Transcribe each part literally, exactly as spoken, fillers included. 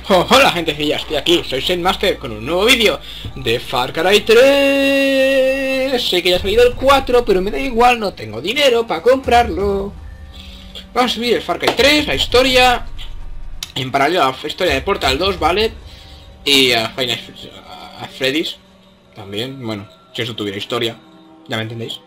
Oh, hola gentecilla, estoy aquí, soy Zenmaster con un nuevo vídeo de Far Cry tres. Sé que ya ha salido el cuatro, pero me da igual, no tengo dinero para comprarlo. Vamos a subir el Far Cry tres, la historia, en paralelo a la historia de Portal dos, ¿vale? Y a Final a Freddy's también, bueno, si eso tuviera historia, ya me entendéis.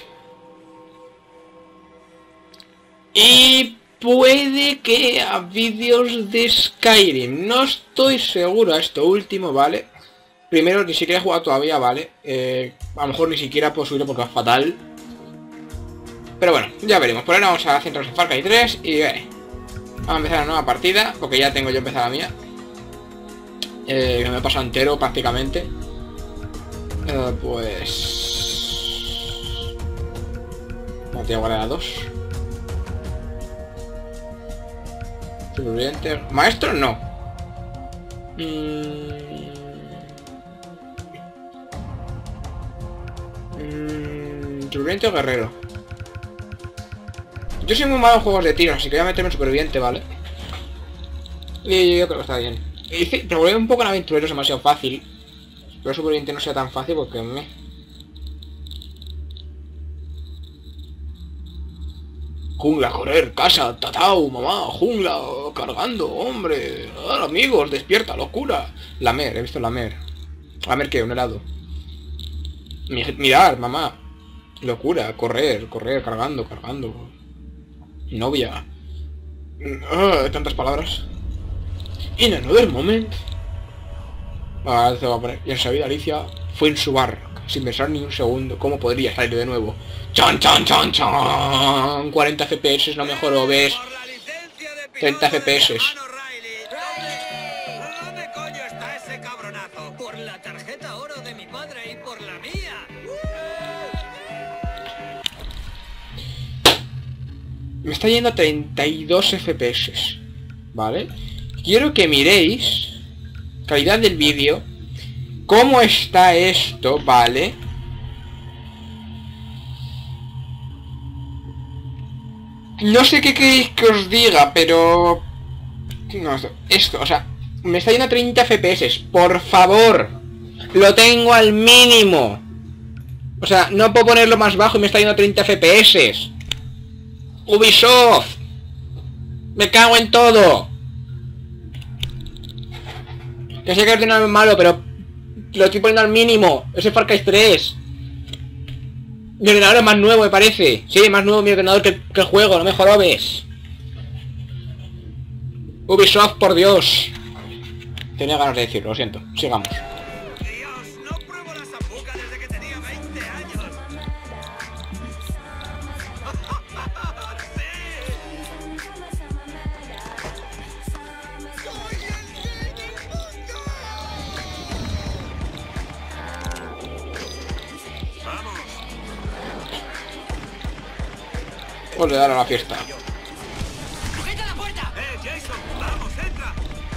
Y puede que a vídeos de Skyrim, no estoy seguro a esto último, ¿vale? Primero, ni siquiera he jugado todavía, ¿vale? Eh, a lo mejor ni siquiera puedo subirlo porque va fatal. Pero bueno, ya veremos. Por ahora vamos a centrarnos en Far Cry tres y eh, vamos a empezar una nueva partida, porque ya tengo yo empezada la mía. Eh, que me he pasado entero prácticamente. Eh, pues... No tengo igual a la dos. Superviviente. Maestro no. Mm... Mm... Superviviente o guerrero. Yo soy muy malo en juegos de tiros, así que voy a meterme en superviviente, ¿vale? Y yo creo que está bien. Y probé un poco en aventurero, es demasiado fácil. Pero superviviente no sea tan fácil porque me... Jungla, correr, casa, tatao, mamá, jungla, cargando, hombre. Hola, amigos, despierta, locura. Lamer, he visto lamer. Lamer que un helado. Mirar, mamá. Locura, correr, correr, cargando, cargando. Novia. Ah, tantas palabras. In another moment. Ahora se va a poner. Y en su vida Alicia fue en su barco, sin pensar ni un segundo. ¿Cómo podría salir de nuevo? ¡Chan, chan, chan, chan! cuarenta F P S, no mejoró, ¿ves? treinta F P S. ¿Dónde coño está ese cabronazo? Por la tarjeta oro de mi padre y por la mía. Me está yendo a treinta y dos F P S, ¿vale? Quiero que miréis calidad del vídeo, cómo está esto, ¿vale? No sé qué queréis que os diga, pero... No, esto, o sea, me está yendo a treinta F P S, por favor. Lo tengo al mínimo. O sea, no puedo ponerlo más bajo y me está yendo a treinta F P S. Ubisoft. Me cago en todo. Que sé que es de nada malo, pero lo estoy poniendo al mínimo. Ese Far Cry tres. Mi ordenador es más nuevo, me parece. Sí, más nuevo mi ordenador que, que el juego, no me jorobes. Ubisoft, por Dios. Tenía ganas de decirlo, lo siento. Sigamos. Dios, no pruebo la sambuca desde que tenía veinte años. Os le daré a la fiesta. ¡Sujeta la puerta! ¡Eh, Jason! ¡Vamos, entra!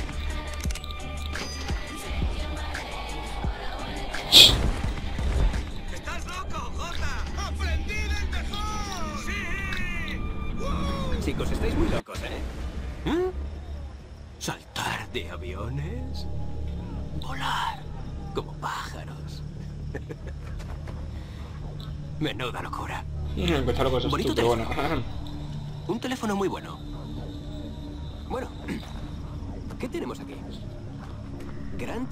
¡Estás loco, Jota! ¡Aprendí del mejor! ¡Sí! ¡Wow! Chicos, estáis muy locos, ¿eh? ¿Mm? ¿Saltar de aviones? ¿Volar como pájaros? Menuda locura. Empezaron cosas Bonito tú, pero bueno. Un teléfono muy bueno. Bueno, ¿qué tenemos aquí? Grant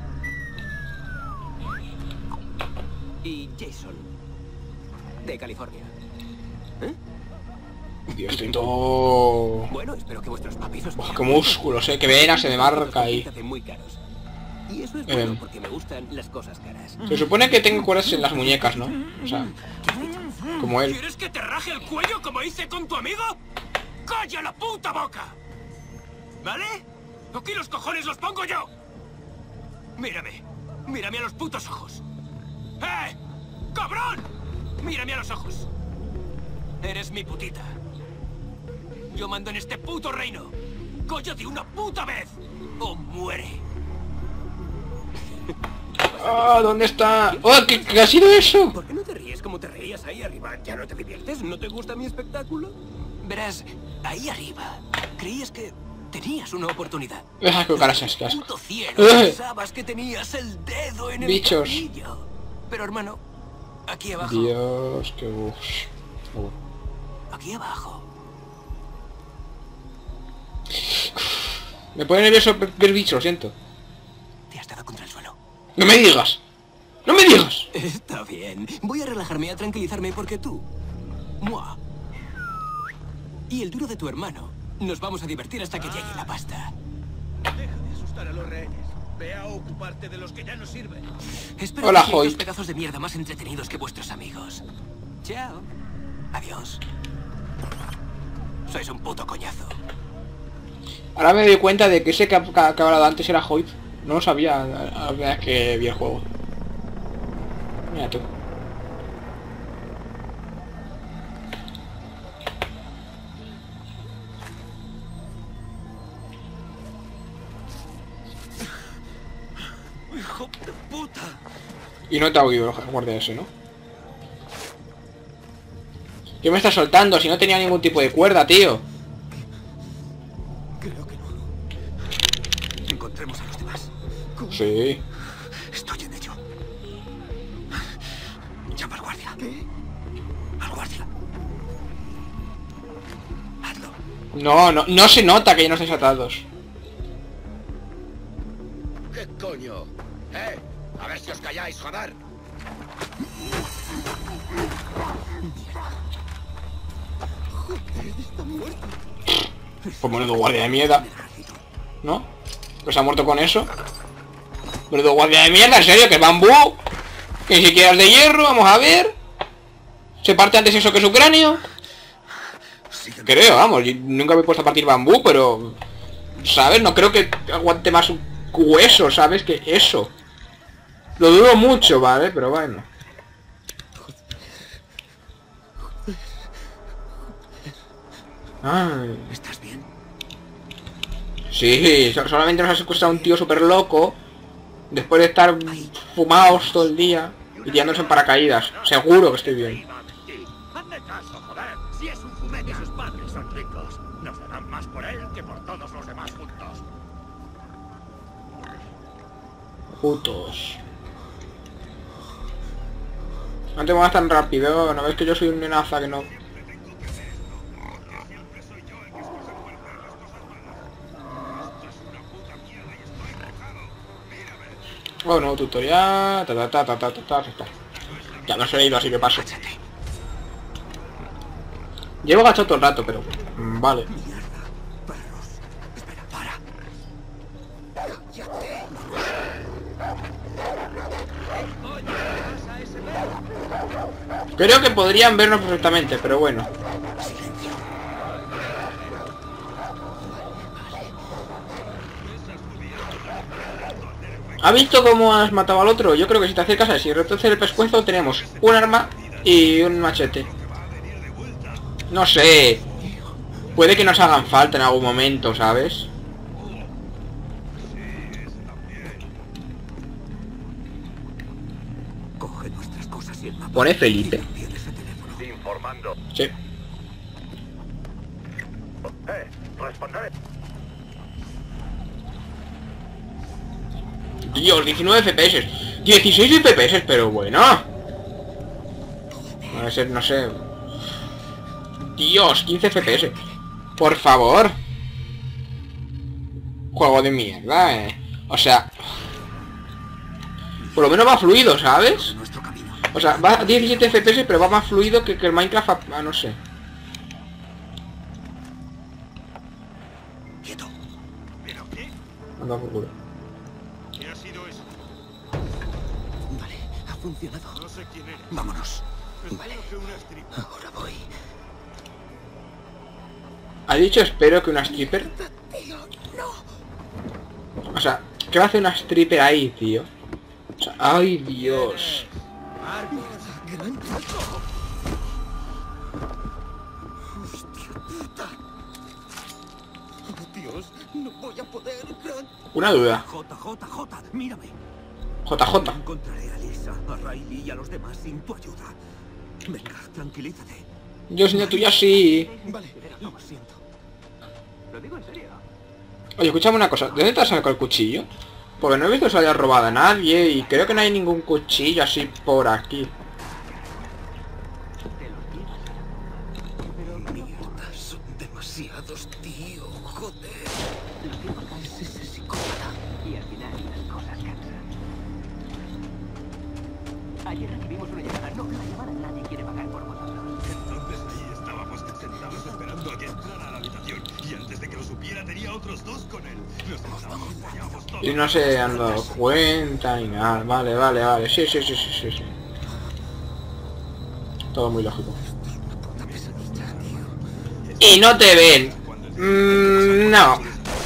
y Jason de California. ¿Eh? Dios, estoy todo... Bueno, espero que vuestros papis os Uf, qué músculos, eh, que vena se me marca ahí. se hacen muy caros. Y eso es Eh. bueno porque me gustan las cosas caras. Se supone que tengo cuerdas en las muñecas, ¿no? O sea, como él. ¿Quieres que te raje el cuello como hice con tu amigo? ¡Calla la puta boca! ¿Vale? Aquí los cojones los pongo yo. Mírame. Mírame a los putos ojos. ¡Eh! ¡Cabrón! Mírame a los ojos. Eres mi putita. Yo mando en este puto reino. ¡Coño de una puta vez! ¡O muere! ¡Ah! ¿Dónde está? ¡Oh! ¿Qué, qué ha sido eso? ¿Por qué no te ríes como te reías ahí arriba? ¿Ya no te diviertes? ¿No te gusta mi espectáculo? Verás, ahí arriba, creías que Tenías una oportunidad. Ah, qué caras ascas. Puto cielo, ¡Eh! pensabas que tenías el dedo en el Bichos. tornillo. Pero hermano, aquí abajo. Dios, qué uf. Uf. Aquí abajo. Me pone nervioso ver bichos, lo siento. Te has dado contra el suelo. ¡No me digas! ¡No me digas! Está bien. Voy a relajarme, a tranquilizarme porque tú... ¡Mua! Y el duro de tu hermano. Nos vamos a divertir hasta que llegue la pasta. Deja de asustar a los rehenes. Ve a ocuparte de los que ya no sirven. Espero Hola, que sean Hoyt. los pedazos de mierda más entretenidos que vuestros amigos. Chao. Adiós. Sois un puto coñazo. Ahora me doy cuenta de que ese que ha, que ha hablado antes era Hoyt. No lo sabía a la vez que vi el juego. Mira tú. ¡Hijo de puta! Y no te ha oído el guardia ese, ¿no? ¿Qué me estás soltando? Si no tenía ningún tipo de cuerda, tío. Creo que no. Encontremos a los demás. ¿Cómo? Sí. Estoy en ello. Llama al guardia. ¿Qué? Al guardia. Hazlo. No, no, no se nota que ya no estáis atados. ¿Qué coño? ¡Eh! A ver si os calláis, joder. Pues menudo guardia de mierda. ¿No? ¿Pues ha muerto con eso? Menudo guardia de mierda, en serio, que es bambú. Que ni siquiera es de hierro, vamos a ver. ¿Se parte antes eso que su cráneo? Creo, vamos, yo nunca me he puesto a partir bambú, pero... ¿Sabes? No creo que aguante más un hueso, ¿sabes? Que eso. Lo dudo mucho, ¿vale? Pero bueno. Ay. ¿Estás bien? Sí, so- solamente nos ha secuestrado un tío súper loco. Después de estar fumados todo el día y tirándose en paracaídas. Seguro que estoy bien. Hazme caso, joder. Si es un fumete, sus padres son ricos. Nos darán más por él que por todos los demás juntos. Putos. No te muevas tan rápido, ¿no ves que yo soy un nenaza que no? Bueno, tutorial, ta ta ta ta ta ta ta ta. Ya no se ha ido, así que paso. Llevo agachado todo el rato, pero... mm, vale. Perros. Espera, para. Creo que podrían vernos perfectamente, pero bueno. ¿Ha visto cómo has matado al otro? Yo creo que si te acercas a él, si retorces el pescuezo, tenemos un arma y un machete. No sé. Puede que nos hagan falta en algún momento, ¿sabes? Coge nuestras cosas y el mapa. Pone Felipe. Tienes el teléfono. Informando. Sí. Eh, responded. Dios, diecinueve F P S. dieciséis F P S, pero bueno. No sé, no sé. Dios, quince F P S. Por favor. Juego de mierda, eh. O sea... Por lo menos va fluido, ¿sabes? Nuestro camino. O sea, va a diecisiete F P S, pero va más fluido que, que el Minecraft a, a no sé. Quieto. ¿Pero qué? Anda por culo. ¿Qué ha sido eso? Vale, ha funcionado. No sé quién eres. Vámonos. Espero Vale, que una strip. ahora voy. ¿Ha dicho espero que una stripper? O sea, ¿qué va a hacer una stripper ahí, tío? O sea, ay, Dios. ¡Gran truco! ¡Hostia puta! ¡Oh, Dios! ¡No voy a poder! Gran... Una duda. J, J, J, mírame. J J. Encontraré a Lisa, a Riley y a los demás sin tu ayuda. Venga, tranquilízate. Yo siendo tuya sí. Vale, lo siento. Lo digo en serio. Oye, escúchame una cosa. ¿De dónde te has sacado el cuchillo? Porque no he visto que se haya robado a nadie y creo que no hay ningún cuchillo así por aquí. Mierda, son demasiados, tío. Joder. Es ese psicópata. Y al final las cosas cansan. Ayer recibimos una llamada. No, una llamada. Nadie quiere pagar por vosotros. Entonces ahí estábamos sentados esperando a que entrara a la habitación. Y antes de que lo supiera tenía otros dos con él. Nos estábamos follamos todos. Y no se han dado cuenta ni nada. Vale, vale, vale. Sí, sí, sí, sí, sí, sí. Todo muy lógico. Y no te ven. Mm, no.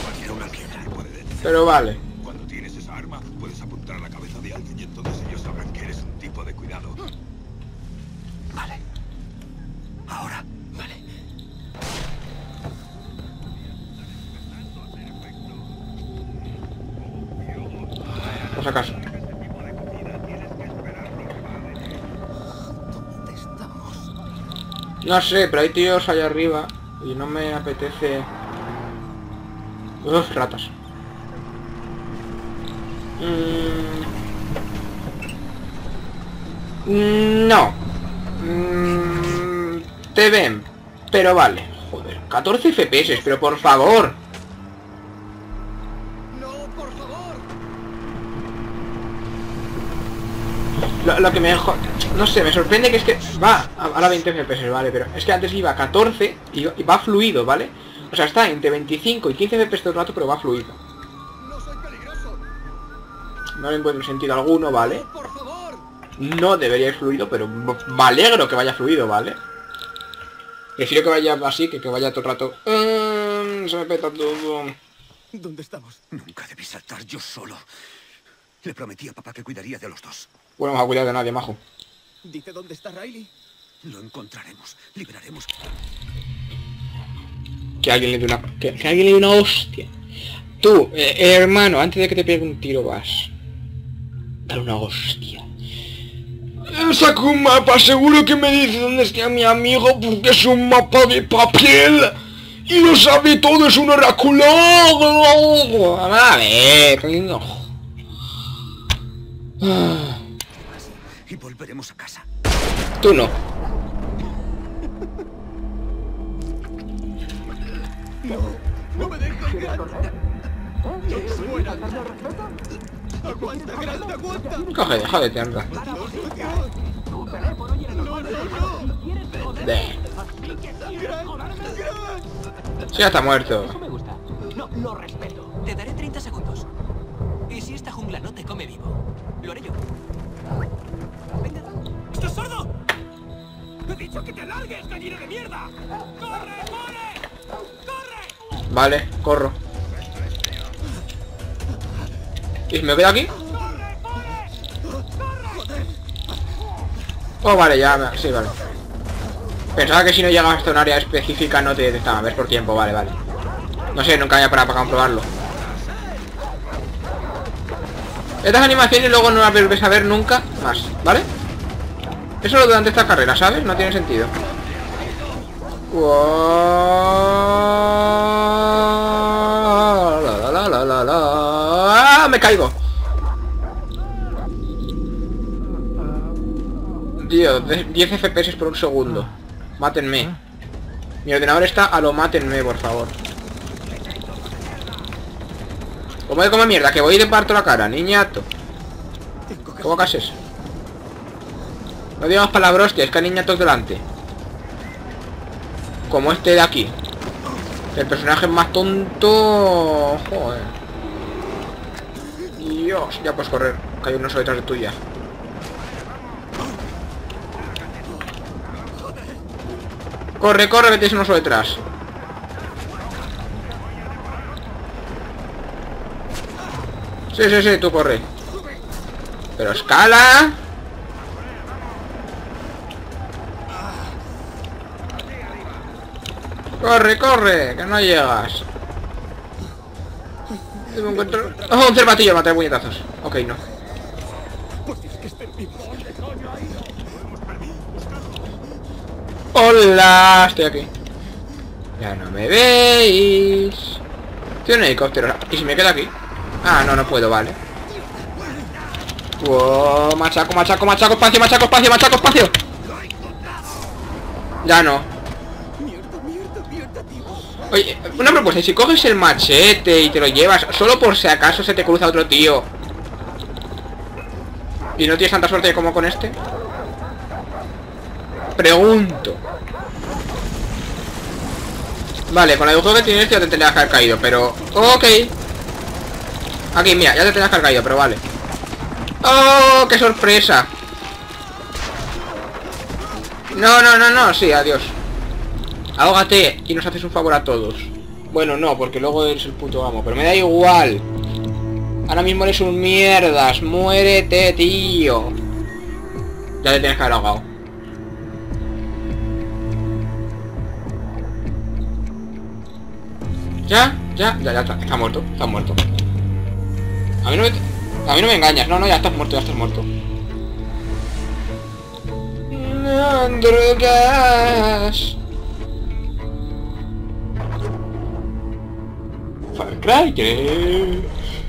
Pero vale. Cuando tienes esa arma, puedes apuntar a la cabeza de alguien y entonces ellos sabrán que eres un tipo de cuidado. Vale. Ahora. Vale. Por si acaso. ¿Dónde estamos? No sé, pero hay tíos allá arriba y no me apetece... Uf, ratas. Mm... No. Mm... Te ven. Pero vale. Joder, catorce F P S, pero por favor. ¡No, por favor! Lo, lo que me dejó... No sé, me sorprende que es que... Va, ahora veinte F P S, vale, pero es que antes iba a catorce y, y va fluido, ¿vale? O sea, está entre veinticinco y quince F P S todo el rato, pero va fluido. ¡No soy peligroso! No le encuentro sentido alguno, ¿vale? ¡Por favor! No debería ir fluido, pero me alegro que vaya fluido, ¿vale? Prefiero que vaya así que que vaya todo el rato... Um, se me peta todo... ¿Dónde estamos? Nunca debí saltar yo solo. Le prometí a papá que cuidaría de los dos. Bueno, vamos a cuidar de nadie, majo. ¿Dice dónde está Riley? Lo encontraremos. Liberaremos. Que alguien le dé una... Que, que alguien le dé una hostia. Tú, eh, hermano, antes de que te pegue un tiro vas. Dale una hostia. Saco un mapa, seguro que me dice dónde está mi amigo porque es un mapa de papel. Y lo sabe todo, es un oráculo. A ver, coño. Y volveremos a casa. Tú no. ¡No me dejes que... ¡Es buena! ¡Aguanta, grande, aguanta! Coge, jódete, anda. De. Sí, ya está muerto. Eso me gusta. No, lo respeto. Te daré treinta segundos. ¿Y si esta jungla no te come vivo? Lo haré yo. Venga. ¿Estás sordo? ¡He dicho que te largues, gallina de mierda! ¡Corre, corre! ¡Corre! Vale, corro. ¿Y me quedo aquí? Oh, vale, ya... Me... Sí, vale. Pensaba que si no llegabas hasta un área específica no te detectaba. Ves por tiempo, vale, vale. No sé, nunca había parado para comprobarlo. Estas animaciones luego no las vuelves a ver nunca más, ¿vale? Eso lo durante esta carrera, ¿sabes? No tiene sentido. La, la, la, la, la. ¡Ah! Me caigo. Tío, diez F P S por un segundo. Mátenme. Mi ordenador está a lo mátenme, por favor. ¿Cómo de come mierda? Que voy y te parto la cara, niñato. ¿Cómo que haces eso? No digamos palabras, hostia, es que hay niñatos delante. Como este de aquí. El personaje es más tonto. Joder. Dios, ya puedes correr. Que hay uno solo detrás de tuya. Corre, corre, que tienes uno solo detrás. Sí, sí, sí, tú corre. Pero escala. Corre, corre, que no llegas. Me encuentro... Oh, un cervatillo, matar puñetazos. Ok, no. Hola, estoy aquí. Ya no me veis. Estoy en un helicóptero. ¿Y si me quedo aquí? Ah, no, no puedo, vale. Wow, machaco, machaco, machaco, espacio, machaco, espacio, machaco, espacio. Ya no. Oye, una propuesta, ¿y si coges el machete y te lo llevas solo por si acaso se te cruza otro tío y no tienes tanta suerte como con este? Pregunto. Vale, con el agujero que tienes ya te tendrías que haber caído, pero... Ok. Aquí, mira, ya te tendrías que haber caído, pero vale. ¡Oh, qué sorpresa! No, no, no, no, sí, adiós. Ahógate y nos haces un favor a todos. Bueno, no, porque luego eres el puto amo, pero me da igual. Ahora mismo eres un mierdas. Muérete, tío. Ya te tienes que haber ahogado. ¿Ya? ¿Ya? Ya, ya está. Está muerto. Está muerto. A mí no me... A mí no me engañas. No, no, ya estás muerto, ya estás muerto. Drogas. Far Cry tres.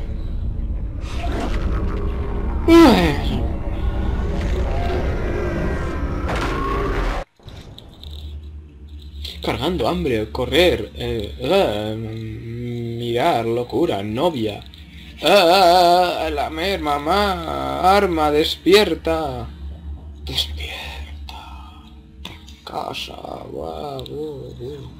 Cargando, hambre, correr, eh, uh, mirar, locura, novia, uh, lamer, mamá, arma, despierta, despierta, casa, wow, wow, wow.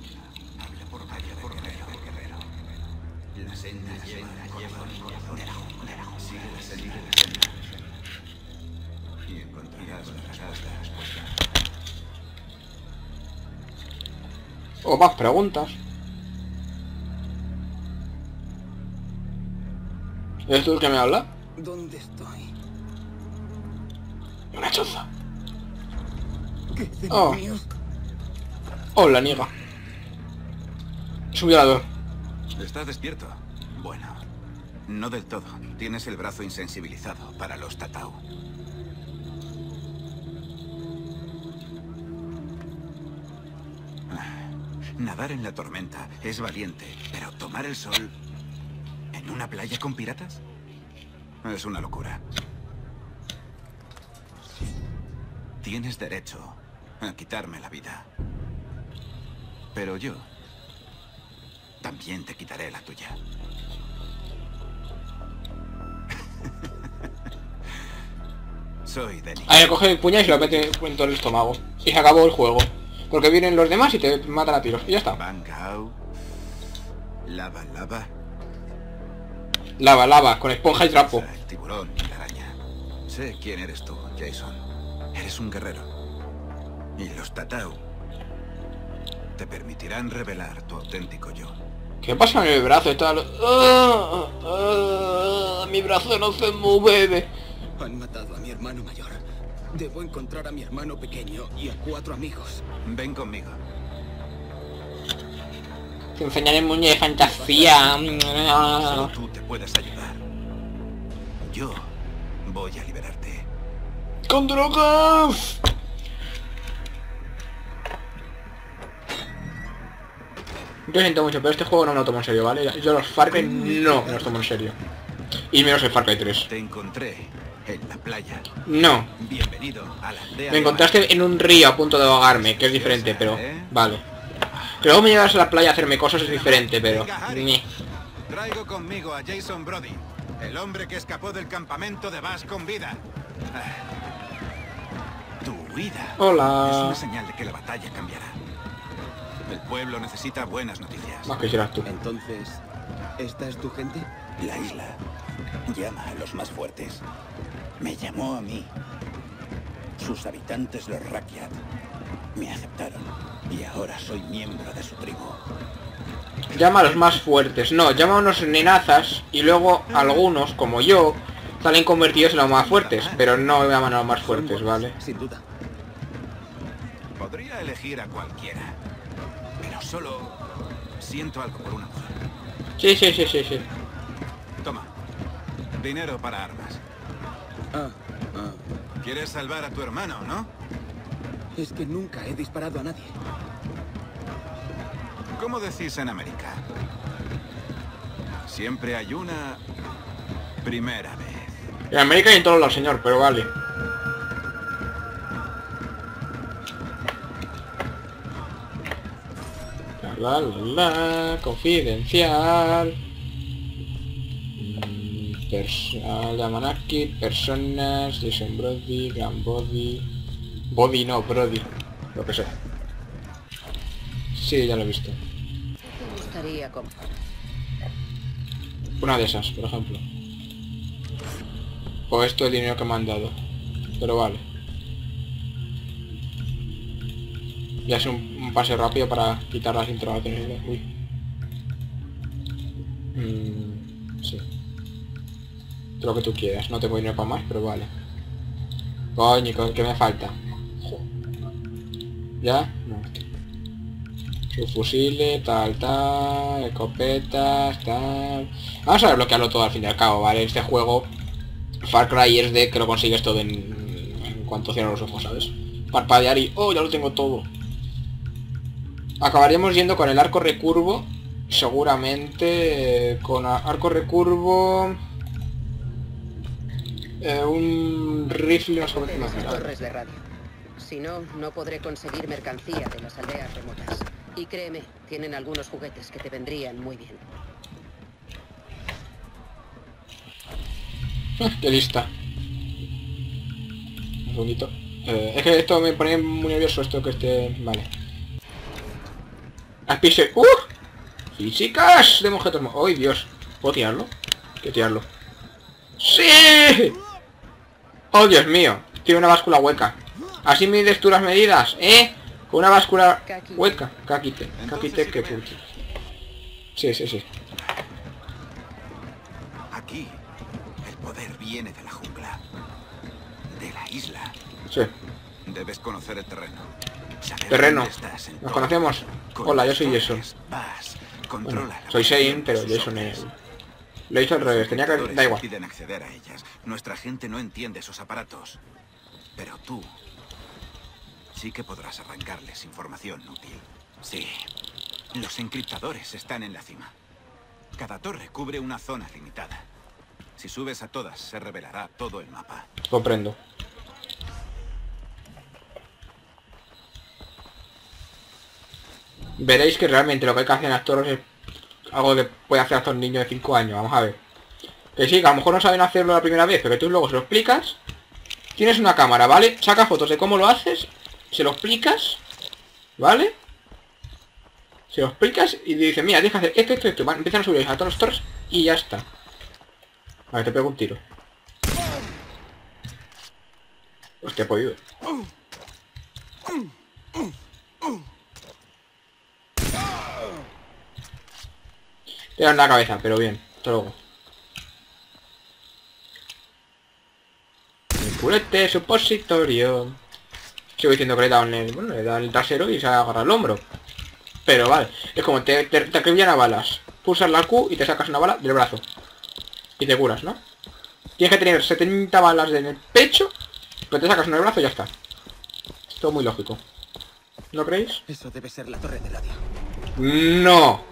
O más preguntas. ¿Eres tú el que me habla? ¿Dónde estoy? Una choza. ¿Qué Oh. demonios? Hola, niega. Es un violador. ¿Estás despierto? Bueno, no del todo. Tienes el brazo insensibilizado para los tatau. Nadar en la tormenta es valiente, pero tomar el sol en una playa con piratas es una locura. Tienes derecho a quitarme la vida, pero yo también te quitaré la tuya. Soy Denny. Ahí coge el puñal y se lo mete en todo el estómago. Y se acabó el juego. Porque vienen los demás y te matan a tiros. Y ya está. Bangao. Lava, lava. Lava, lava, con esponja y trapo. El tiburón y la araña. Sé quién eres tú, Jason. Eres un guerrero. Y los tatau te permitirán revelar tu auténtico yo. ¿Qué pasa en el brazo? Está lo... ¡Ah! ¡Ah! Mi brazo no se mueve. Han matado a mi hermano mayor. Debo encontrar a mi hermano pequeño y a cuatro amigos. Ven conmigo. Te enseñaré el muñeco de fantasía. Solo tú te puedes ayudar. Yo voy a liberarte. ¡Con drogas! Yo siento mucho, pero este juego no me lo tomo en serio, ¿vale? Yo los Far Cry no me los tomo en serio. Y menos el Far Cry tres. Te encontré en la playa. No. Bienvenido a la aldea. Me encontraste en un río a punto de ahogarme, que es diferente, pero... Vale. Que luego me llevas a la playa a hacerme cosas es diferente, pero... Ni. Traigo conmigo a Jason Brody, el hombre que escapó del campamento de Bass con vida. Tu huida Hola. es una señal de que la batalla cambiará. El pueblo necesita buenas noticias. Más que serás tú. Entonces, ¿esta es tu gente? La isla llama a los más fuertes. Me llamó a mí. Sus habitantes, los Rakyat, me aceptaron. Y ahora soy miembro de su tribu. Llama a los más fuertes. No, llama a unos nenazas y luego algunos, como yo, salen convertidos en los más fuertes. Pero no llaman a los más fuertes, ¿vale? Sin duda. Podría elegir a cualquiera, pero solo siento algo por una mujer. Sí, sí, sí, sí, sí. Toma, dinero para armas. Ah, ah. ¿Quieres salvar a tu hermano, no? Es que nunca he disparado a nadie. ¿Cómo decís en América? Siempre hay una primera vez. En América y en todos lados, señor, pero vale. La la la, confidencial. Mm, pers llaman aquí personas, Jason Brody, Gran Body. Body no, Brody. Lo que sea. Sí, ya lo he visto. ¿Qué te gustaría comprar? Una de esas, por ejemplo. O esto es dinero que me han dado. Pero vale. Ya es un, un pase rápido para quitar las interrogaciones. Uy. Mm, sí. Lo que tú quieras. No te voy a ir para más, pero vale. Coño, ¿qué me falta? ¿Ya? No. Sus fusiles, tal, tal, escopetas, tal... Vamos a desbloquearlo todo al fin y al cabo, ¿vale? Este juego, Far Cry es de que lo consigues todo en, en cuanto cierras los ojos, ¿sabes? Parpadear y... ¡oh, ya lo tengo todo! Acabaríamos yendo con el arco recurvo, seguramente, con arco recurvo... Eh, un rifle... No sé cómo Ten esas torres de radio. Si no, no podré conseguir mercancía de las aldeas remotas. Y créeme, tienen algunos juguetes que te vendrían muy bien. ¡Qué lista! Un poquito. Eh, es que esto me pone muy nervioso, esto que esté... Vale. Aspise... ¡Uh! ¡Físicas de objetos! ¡Ay, Dios! ¿Puedo tirarlo? Quiero tirarlo. ¡Sí! ¡Oh, Dios mío! Tiene una báscula hueca. Así mides tú las medidas, ¿eh? Con una báscula hueca. Kakite. Kakite que puti. Sí, sí, sí. Aquí, el poder viene de la jungla. De la isla. Sí. Debes conocer el terreno. Saber Terreno. dónde estás en ¿Nos todo. conocemos? Con Hola, yo las soy torres Jason. Vas, Bueno, controla la soy Shane, posición pero de sus Jason es... hombres. Lo he hecho al revés, tenía que... Los Da igual. impiden acceder a ellas. Nuestra gente no entiende esos aparatos. Pero tú... sí que podrás arrancarles información útil. Sí. Los encriptadores están en la cima. Cada torre cubre una zona limitada. Si subes a todas, se revelará todo el mapa. Comprendo. Veréis que realmente lo que hay que hacer en las torres es algo que puede hacer hasta un niño de cinco años. Vamos a ver. Que sí, que a lo mejor no saben hacerlo la primera vez, pero tú luego se lo explicas. Tienes una cámara, ¿vale? Saca fotos de cómo lo haces, se lo explicas, ¿vale? Se lo explicas y dice, mira, tienes que hacer esto, esto, esto. Van, empiezan a subir a todos los torres y ya está. A ver, te pego un tiro. Hostia, he podido. Te dan la cabeza, pero bien. Hasta luego. El culete supositorio. Sigo diciendo que le he dado en el, bueno, le he dado en el trasero y se agarra el hombro. Pero vale, es como te, te, te acribillan a balas. Pulsas la Q y te sacas una bala del brazo. Y te curas, ¿no? Tienes que tener setenta balas en el pecho, pero te sacas una del brazo y ya está. Es todo muy lógico. ¿No creéis? Eso debe ser la torre de radio. No.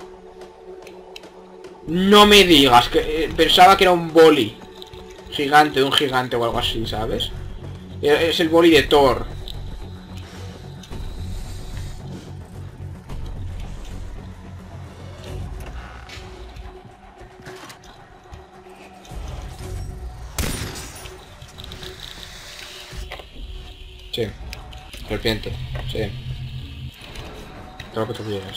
No me digas que... Eh, pensaba que era un boli gigante, de un gigante o algo así, ¿sabes? Es el boli de Thor. Sí. Serpiente. Sí. Todo lo que tú quieras.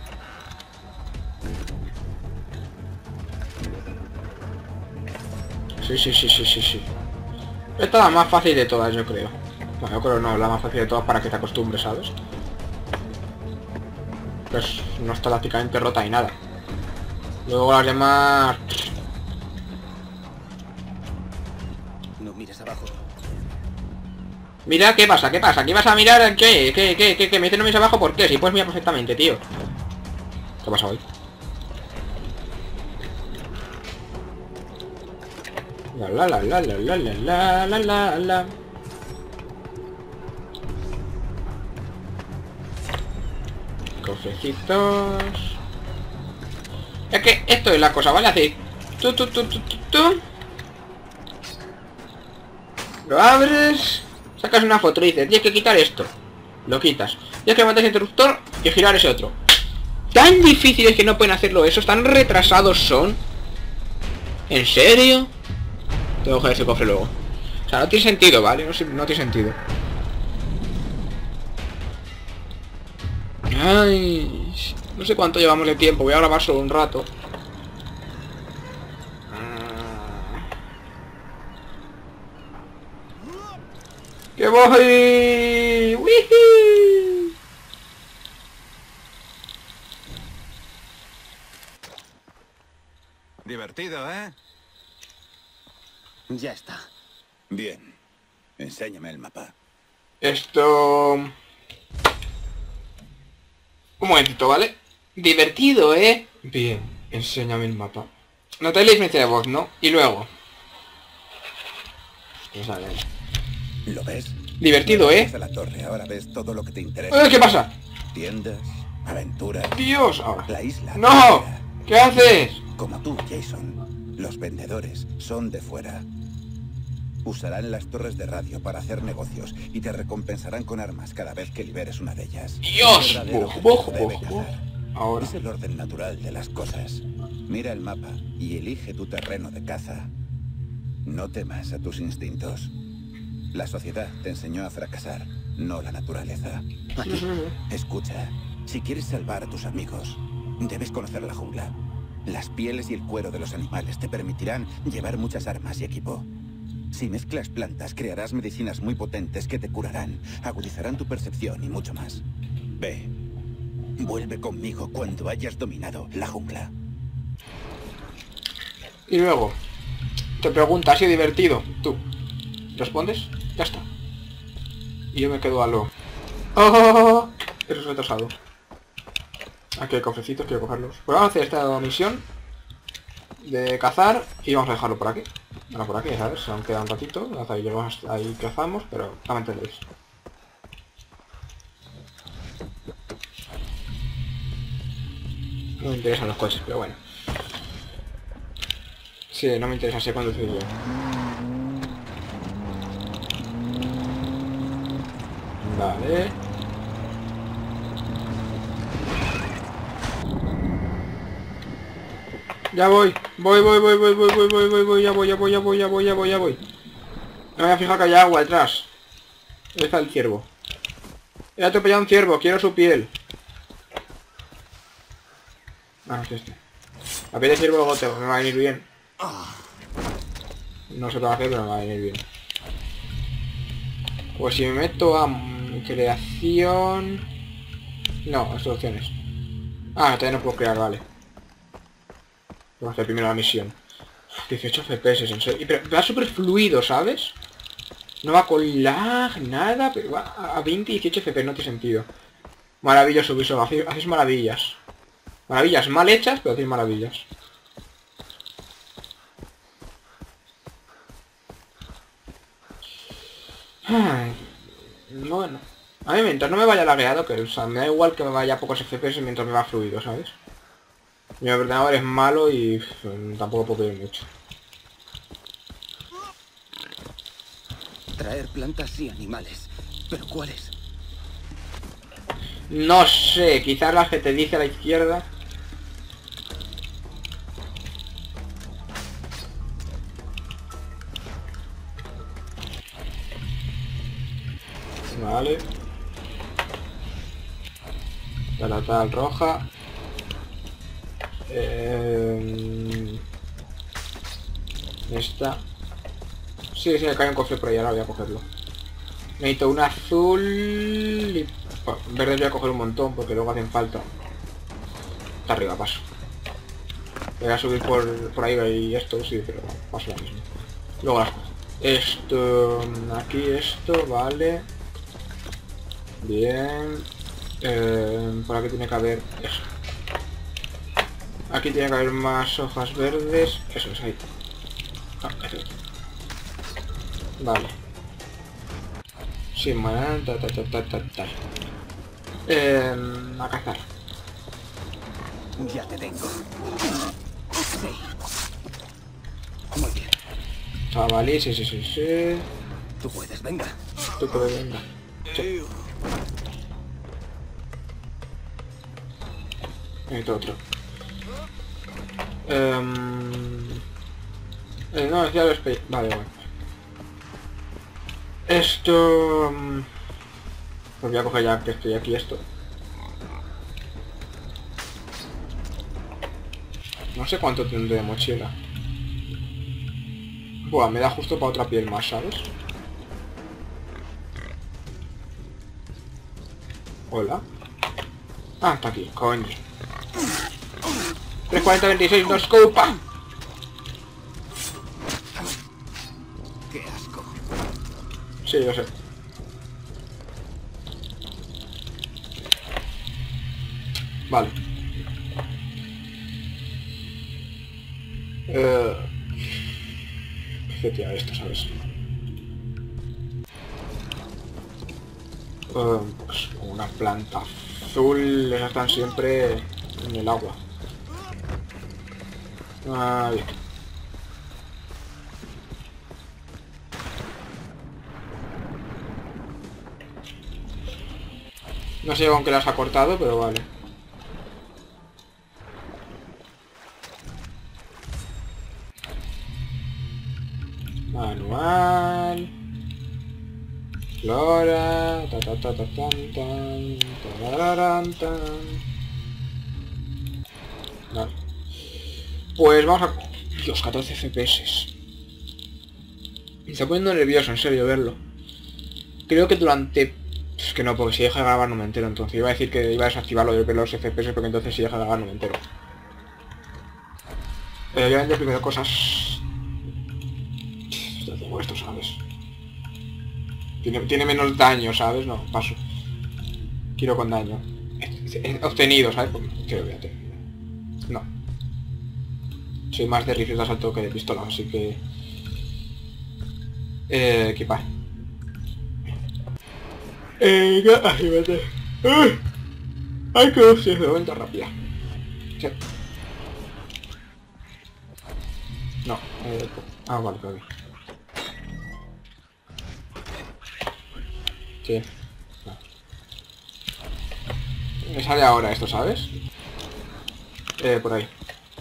Sí, sí, sí, sí, sí, sí. Esta es la más fácil de todas, yo creo. Bueno, yo creo no, la más fácil de todas para que te acostumbres, ¿sabes? Pues no está prácticamente rota ni nada. Luego las demás... No mires abajo. Mira, ¿qué pasa? ¿Qué pasa? ¿Qué vas a mirar? ¿Qué? ¿Qué? ¿Qué? ¿Qué? ¿Qué? ¿Me dicen no mires abajo? ¿Por qué? Si puedes mirar perfectamente, tío. ¿Qué pasa hoy? La la la la la la la la la la. Cofrecitos. Es que esto es la cosa, ¿vale? Hacéis... Tú, tú, tú, tú, tú, tú. Lo abres... Sacas una foto y dices, tienes que quitar esto. Lo quitas. Tienes que levantar ese interruptor y girar ese otro. Tan difícil es que no pueden hacerlo eso. Tan retrasados son. ¿En serio? Tengo que coger ese cofre luego. O sea, no tiene sentido, ¿vale? No, no tiene sentido. Ay... No sé cuánto llevamos de tiempo. Voy a grabar solo un rato. ¡Que voy! ¡Wii! Divertido, ¿eh? Ya está. Bien. Enséñame el mapa. Esto... Un momentito, ¿vale? Divertido, ¿eh? Bien, enséñame el mapa. Notáis la diferencia de voz, ¿no? Y luego... Vamos a ver. ¿Lo ves? Divertido, ¿eh? Desde la torre, ahora ves todo lo que te interesa. ¡Eh! ¿Qué pasa? Tiendas, aventuras. ¡Dios! Ahora. La isla. ¡No! entera. ¿Qué haces? Como tú, Jason. Los vendedores son de fuera. Usarán las torres de radio para hacer negocios y te recompensarán con armas cada vez que liberes una de ellas. ¡Dios! Un verdadero Buf, guerrero buf, debe buf, cazar. Ahora. Es el orden natural de las cosas. Mira el mapa y elige tu terreno de caza. No temas a tus instintos. La sociedad te enseñó a fracasar, no la naturaleza. Aquí. Escucha, si quieres salvar a tus amigos, debes conocer la jungla. Las pieles y el cuero de los animales te permitirán llevar muchas armas y equipo. Si mezclas plantas, crearás medicinas muy potentes que te curarán, agudizarán tu percepción y mucho más. Ve, vuelve conmigo cuando hayas dominado la jungla. Y luego... Te pregunta, ¿ha sido divertido? Tú. ¿Respondes? Ya está. Y yo me quedo a lo... ¡Oh! Pero es retrasado. Aquí hay cofrecitos, quiero cogerlos. Pues vamos a hacer esta misión de cazar y vamos a dejarlo por aquí. Bueno, por aquí, ¿sabes? Se nos queda un ratito. Hasta ahí llegamos, hasta ahí cazamos, pero no me entendéis. No me interesan los coches, pero bueno. Sí, no me interesa, sé conducir yo. Vale. Ya voy, voy, voy, voy, voy, voy, voy, voy, voy, voy, ya voy, ya voy, ya voy, ya voy, ya voy, ya voy. No me había fijado que hay agua detrás. ¿Dónde está el ciervo? He atropellado a un ciervo, quiero su piel. Ah, es este. La piel de ciervo luego te, me va a venir bien. No sé qué va a hacer, pero me va a venir bien. Pues si me meto a creación... No, instrucciones. Ah, todavía no puedo crear, vale. Vamos a hacer primero la misión. dieciocho F P S, en serio. Pero va súper fluido, ¿sabes? No va con lag, nada, pero va a veinte, dieciocho F P S, no tiene sentido. Maravilloso, Ubisoft, hacéis, hacéis maravillas. Maravillas mal hechas, pero hacéis maravillas. Ay, bueno. A mí mientras no me vaya lagueado, que o sea, me da igual que me vaya a pocos F P S mientras me va fluido, ¿sabes? Mi ordenador es malo y pff, tampoco puedo pedir mucho. Traer plantas y animales. ¿Pero cuáles? No sé, quizás las que te dice a la izquierda. Vale. Tal, tal, roja. Eh... Esta. Sí, sí, me cae un cofre por ahí, ahora voy a cogerlo. Necesito un azul y... Bueno, verde voy a coger un montón porque luego hacen falta. Está arriba, paso. Voy a subir por, por ahí y esto, sí, pero paso lo mismo. Luego las cosas. Esto... Aquí esto, vale. Bien. Eh, por aquí tiene que haber eso. Aquí tiene que haber más hojas verdes. Eso es ahí. Ah, eso. Vale. Sí, bueno, ta, ta, ta, ta, ta, ta. Eh, a cazar. Ya te tengo. Sí. Muy bien. Ah, vale, sí, sí, sí, sí. Tú puedes, venga. Tú puedes, venga. Sí. Necesito otro. Um... Eh, no, ya lo esperé. Vale, vale. Esto... Pues voy a coger ya que estoy aquí esto. No sé cuánto tendré de mochila. Buah, me da justo para otra piel más, ¿sabes? Hola. Ah, está aquí, coño. tres cuarenta veintiséis, no scopa. Qué asco. Sí, yo sé. Vale. Eh... ¿Qué tía esto, sabes? Eh, pues una planta azul, esas están siempre en el agua. Ah, bien. No sé con qué las ha cortado, pero vale. Manual. Flora. Ta ta ta ta tan tan. Tararán, tan. Vale. Pues vamos a... Dios, catorce F P S. Me está poniendo nervioso, en serio, verlo. Creo que durante... Es que no, porque si deja de grabar no me entero, entonces iba a decir que iba a desactivarlo de ver los F P S, porque entonces si deja de grabar no me entero. Eh, voy a vender primero cosas... Ya tengo esto, ¿sabes? Tiene, tiene menos daño, ¿sabes? No, paso. Quiero con daño. He obtenido, ¿sabes? Porque creo que voy a tener. No. Soy más de rifles de asalto que de pistolas, así que... Eh, equipar. Eh, ay, vete. ¡Ay! ¡Ay, qué hostia! De vuelta rápida. Sí. No, eh... Ah, vale, vale. Sí. No. Me sale ahora esto, ¿sabes? Eh, por ahí.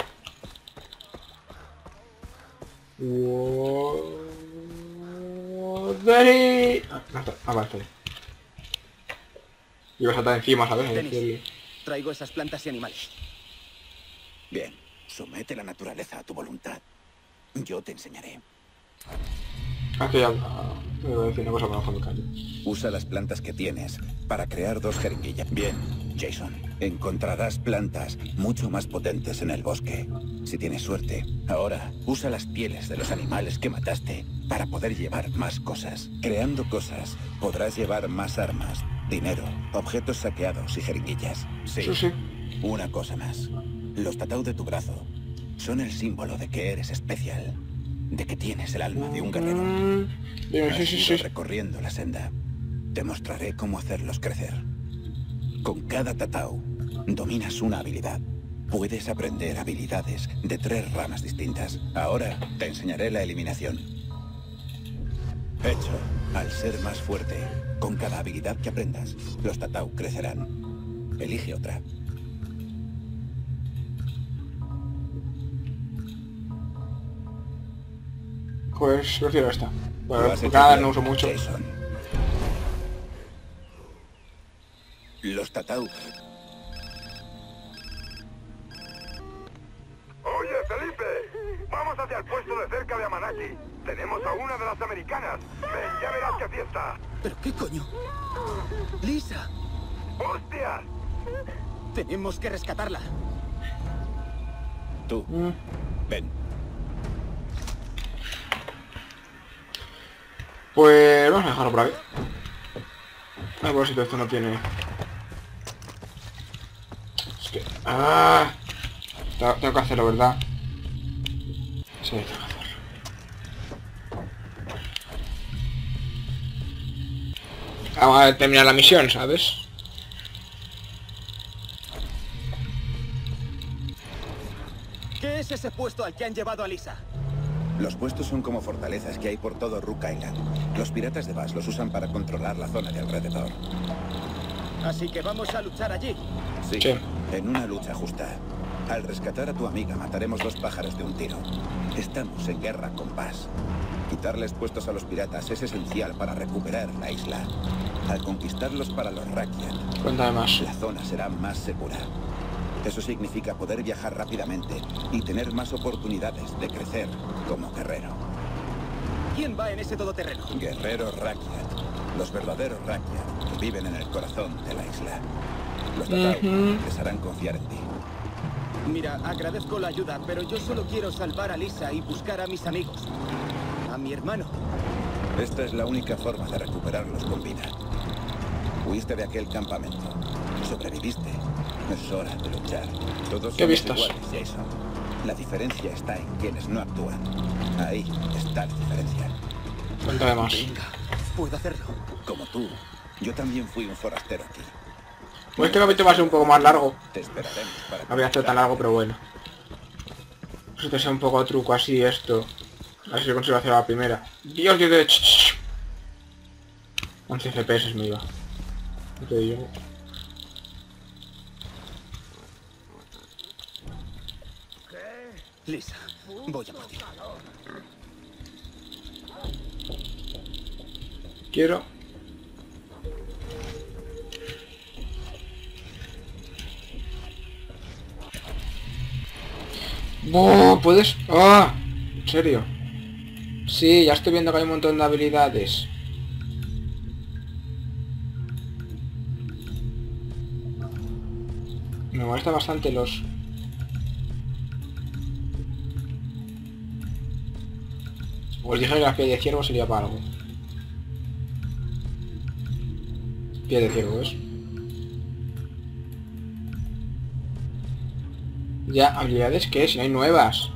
Daddy. Ah, no está. Ah, vale, está ahí. Iba a saltar encima, ¿sabes? Dennis, traigo esas plantas y animales. Bien, somete la naturaleza a tu voluntad. Yo te enseñaré. Ah, que ya... Ah, me voy a decir una cosa, pero no me callo. Usa las plantas que tienes para crear dos jeringuillas. Bien, Jason. Encontrarás plantas mucho más potentes en el bosque. Si tienes suerte. Ahora, usa las pieles de los animales que mataste para poder llevar más cosas. Creando cosas, podrás llevar más armas, dinero, objetos saqueados y jeringuillas. Sí. Sí, sí. Una cosa más. Los tatau de tu brazo son el símbolo de que eres especial. De que tienes el alma de un guerrero. Mm, bien, sí, Has sí, ido sí. recorriendo la senda. Te mostraré cómo hacerlos crecer. Con cada tatau, dominas una habilidad. Puedes aprender habilidades de tres ramas distintas. Ahora te enseñaré la eliminación. Hecho. Al ser más fuerte, con cada habilidad que aprendas, los tatau crecerán. Elige otra. Pues prefiero esta. Lo Bueno, has porque hecho nada, bien, no uso mucho. Jason. Los tatau. Oye, Felipe, vamos hacia el puesto de cerca de Amanaki. Tenemos a una de las americanas. Ven, ya verás qué fiesta. ¿Pero qué coño? ¡Lisa! ¡Hostias! Tenemos que rescatarla. Tú, Mm. ven. Pues vamos a dejarlo por aquí. A ver si todo esto no tiene... Es que... ¡Ah! Tengo, tengo que hacerlo, ¿verdad? Sí, tengo que hacerlo. Vamos a terminar la misión, ¿sabes? es ese puesto al que han llevado a Lisa? Los puestos son como fortalezas que hay por todo Rook Island. Los piratas de Bass los usan para controlar la zona de alrededor. Así que vamos a luchar allí. Sí, Sí. en una lucha justa. Al rescatar a tu amiga mataremos dos pájaros de un tiro. Estamos en guerra con Bass. Quitarles puestos a los piratas es esencial para recuperar la isla. Al conquistarlos para los Rakyat, Cuéntame más. la zona será más segura. Eso significa poder viajar rápidamente y tener más oportunidades de crecer como guerrero. ¿Quién va en ese todoterreno? Guerreros Rakyat, los verdaderos Rakyat que viven en el corazón de la isla. Los Tatau Ujú. les harán confiar en ti. Mira, agradezco la ayuda, pero yo solo quiero salvar a Lisa y buscar a mis amigos. A mi hermano. Esta es la única forma de recuperarlos con vida. Huiste de aquel campamento. Sobreviviste. Es hora de luchar. Todos ¿Qué somos vistas? iguales, Jason. La diferencia está en quienes no actúan. Ahí está la diferencia. Cuéntame más. Venga, puedo hacerlo. Como tú, yo también fui un forastero aquí. Pues este capítulo va a ser un poco más largo. Te esperaremos para... No voy a hacer tan largo, pero bueno. Pues esto sea un poco truco así esto. A ver si consigo hacer a la primera. Dios, Dios, Dios. ch, ch. once F P S me iba. No te digo. Lisa, voy a por ti. Quiero. ¡Oh! ¿Puedes? ¡Ah! ¿En serio? Sí, ya estoy viendo que hay un montón de habilidades. Me molesta bastante los... Pues dije que la pie de ciervo sería para algo. Pie de ciervo, ¿ves? Ya, habilidades que si no hay nuevas.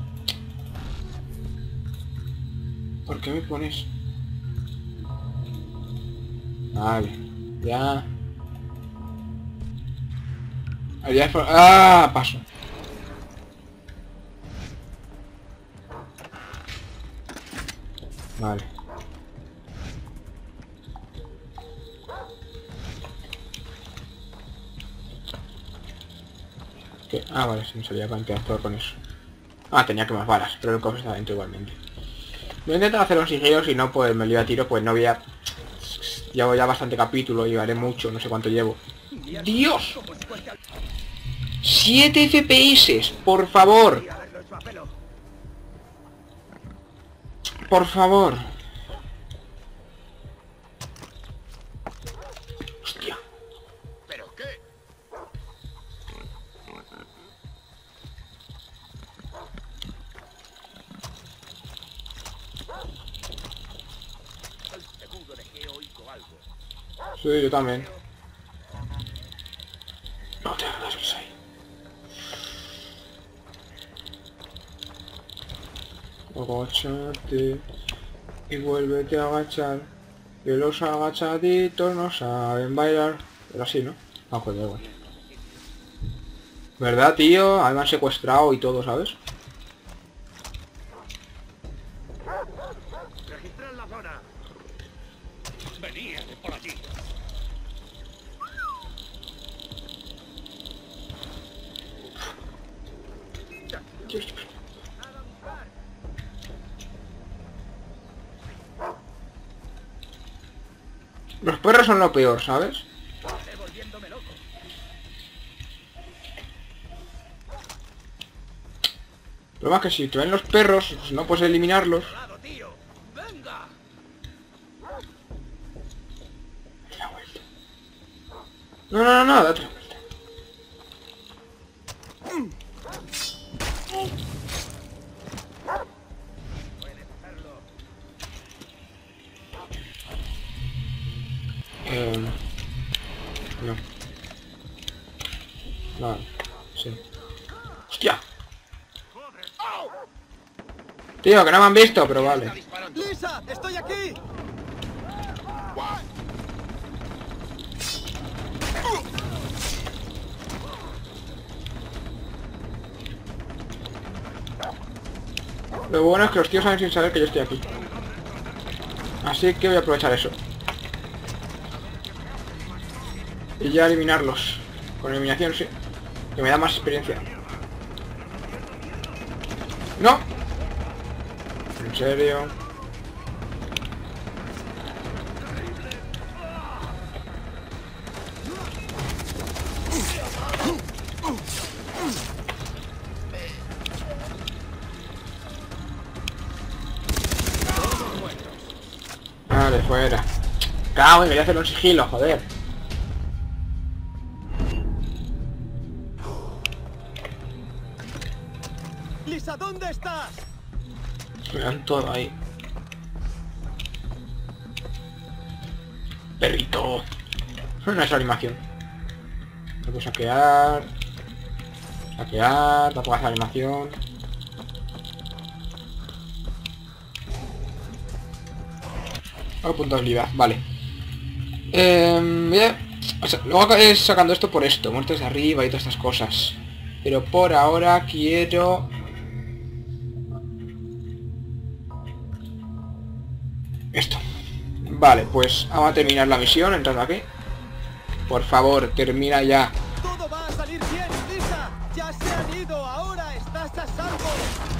¿Por qué me pones? Vale, ya. Habilidades por... ¡Ah! Paso. Vale. ¿Qué? Ah, vale, se me salía para interactuar con eso. Ah, tenía que más balas, pero el cofre está dentro igualmente. Voy a intentar hacer un sigilo, si no, pues me lío a tiro, pues no voy a... Llevo ya bastante capítulo y haré mucho, no sé cuánto llevo. ¡Dios! ¡siete F P S! ¡Por favor! ¡Por favor! ¡Hostia! ¿Pero qué? Seguro de que he oído algo. Sí, yo también. No te hagas que soy. Agáchate y vuélvete a agachar. Que los agachaditos no saben bailar. Pero así, ¿no? Ah, pues da igual. ¿Verdad, tío? A mí me han secuestrado y todo, ¿sabes? Registrar la zona. Venía de por allí. Los perros son lo peor, ¿sabes? Estoy volviéndome loco. El problema es que si te ven los perros, pues no puedes eliminarlos. Lado, tío. Venga. Date la vuelta. No, no, no, no, date la vuelta. Eh, no. Vale, sí. ¡Hostia! Tío, que no me han visto, pero vale. ¡Lisa! ¡Estoy aquí! Lo bueno es que los tíos saben sin saber que yo estoy aquí. Así que voy a aprovechar eso. Y ya eliminarlos. Con eliminación, sí. Que me da más experiencia. ¡No! ¿En serio? Vale, fuera. Cago, quería hacerlo en sigilo, joder. Lisa, ¿dónde estás? Me dan todo ahí. Perrito. No es animación. Tengo que saquear. Saquear, tampoco hace animación. Oh, punto de habilidad, vale. Eh, bien. O sea, luego acabé sacando esto por esto, muertes de arriba y todas estas cosas. Pero por ahora quiero... Esto. Vale, pues vamos a terminar la misión entrando aquí. Por favor, termina ya. Todo va a salir bien, Lisa. Ya se han ido, ahora estás a salvo.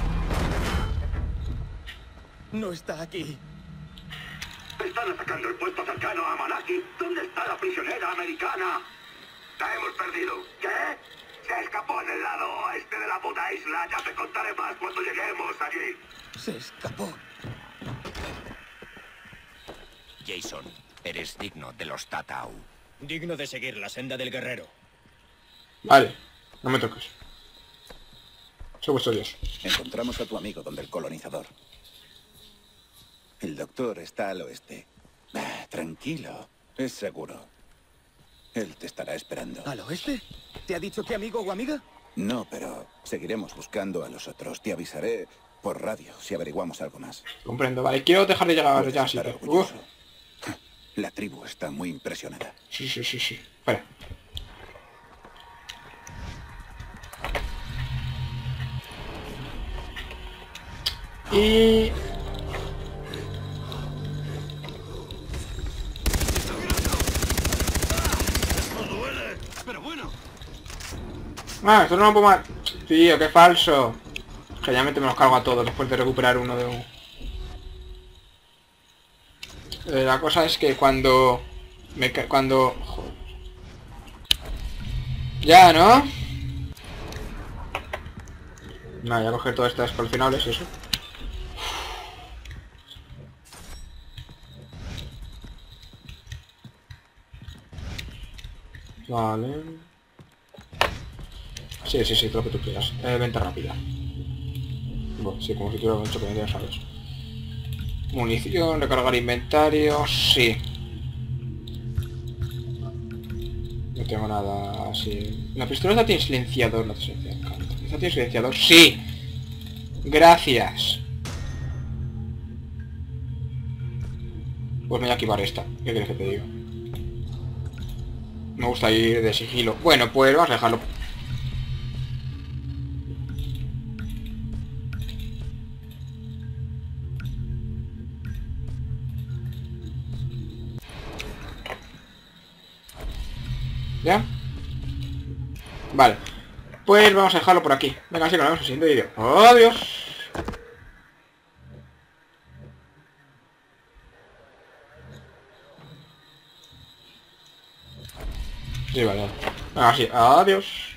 No está aquí. Están atacando el puesto cercano a Malaki. ¿Dónde está la prisionera americana? La hemos perdido. ¿Qué? Se escapó en el lado oeste de la puta isla. Ya te contaré más cuando lleguemos allí. Se escapó. Jason, eres digno de los Tatau. Digno de seguir la senda del guerrero. Vale, no me toques. Soy vuestro dios. Encontramos a tu amigo donde el colonizador. El doctor está al oeste. Ah, tranquilo, es seguro. Él te estará esperando. ¿Al oeste? ¿Te ha dicho qué amigo o amiga? No, pero seguiremos buscando a los otros. Te avisaré por radio si averiguamos algo más. Comprendo, vale. Quiero dejar de llegar Puedes ya, así estar que... orgulloso. Uf. La tribu está muy impresionada. Sí, sí, sí, sí. Espera. Y... Pero bueno. Ah, esto no lo puedo más. Tío, qué falso. Generalmente me los cargo a todos después de recuperar uno de uno. Eh, la cosa es que cuando... Me ca... cuando... Joder. Ya, ¿no? No, voy a coger todas estas coleccionables y eso. Vale. Sí, sí, sí, todo lo que tú quieras. Eh, venta rápida. Bueno, sí, como si tuviera mucho que ya sabes. Munición, recargar inventario, sí. No tengo nada así. La pistola esta tiene silenciador, no te silenciador. ¿Esta tiene silenciador? Sí. Gracias. Pues me voy a equipar esta. ¿Qué quieres que te diga? Me gusta ir de sigilo. Bueno, pues vamos a dejarlo. ¿Ya? Vale. Pues vamos a dejarlo por aquí. Venga, así que nos vemos en el siguiente vídeo. ¡Adiós! Sí, vale. Venga, así. Adiós.